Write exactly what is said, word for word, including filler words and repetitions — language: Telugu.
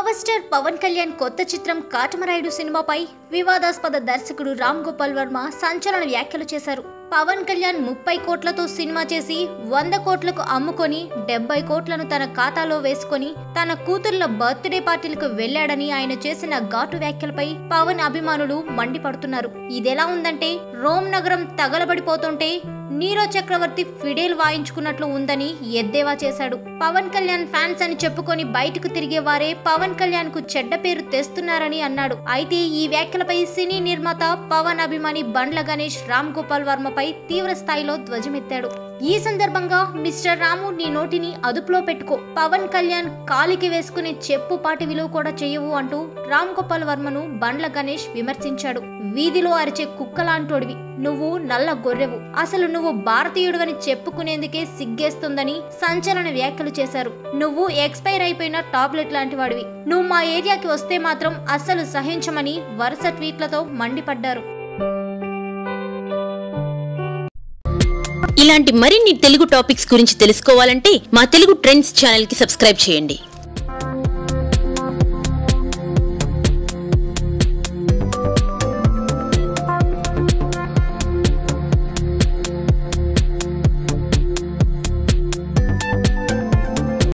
పవర్ స్టార్ పవన్ కళ్యాణ్ కొత్త చిత్రం కాటమరాయుడు సినిమాపై వివాదాస్పద దర్శకుడు రామ్ గోపాల్ వర్మ సంచలన వ్యాఖ్యలు చేశారు. పవన్ కళ్యాణ్ ముప్పై కోట్లతో సినిమా చేసి వంద కోట్లకు అమ్ముకొని డెబ్బై కోట్లను తన ఖాతాలో వేసుకొని తన కూతుర్ల బర్త్డే పార్టీలకు వెళ్లాడని ఆయన చేసిన ఘాటు వ్యాఖ్యలపై పవన్ అభిమానులు మండిపడుతున్నారు. ఇదెలా ఉందంటే రోమ్ నగరం తగలబడిపోతుంటే నీరో చక్రవర్తి ఫిడేల్ వాయించుకున్నట్లు ఉందని ఎద్దేవా చేశాడు. పవన్ కళ్యాణ్ ఫ్యాన్స్ అని చెప్పుకొని బయటకు తిరిగే వారే పవన్ కళ్యాణ్ కు చెడ్డ పేరు తెస్తున్నారని అన్నాడు. అయితే ఈ వ్యాఖ్యలపై సినీ నిర్మాత పవన్ అభిమాని బండ్ల గణేష్ రామ్ గోపాల్ వర్మపై తీవ్ర స్థాయిలో ధ్వజమెత్తాడు. ఈ సందర్భంగా మిస్టర్ రాము నీ నోటిని అదుపులో పెట్టుకో, పవన్ కళ్యాణ్ కాలికి వేసుకునే చెప్పు పాటి విలువ కూడా చేయవు అంటూ రామ్ గోపాల్ వర్మను బండ్ల గణేష్ విమర్శించాడు. వీధిలో అరిచే కుక్కలాంటోడివి, నువ్వు నల్ల గొర్రెవు, అసలు నువ్వు భారతీయుడువని చెప్పుకునేందుకే సిగ్గేస్తుందని సంచలన వ్యాఖ్యలు చేశారు. నువ్వు ఎక్స్పైర్ అయిపోయిన టాబ్లెట్ లాంటి వాడివి, నువ్వు మా ఏరియాకి వస్తే మాత్రం అస్సలు సహించమని వరుస ట్వీట్లతో మండిపడ్డారు. ఇలాంటి మరిన్ని తెలుగు టాపిక్స్ గురించి తెలుసుకోవాలంటే మా తెలుగు ట్రెండ్స్ ఛానల్ కి సబ్స్క్రైబ్ చేయండి.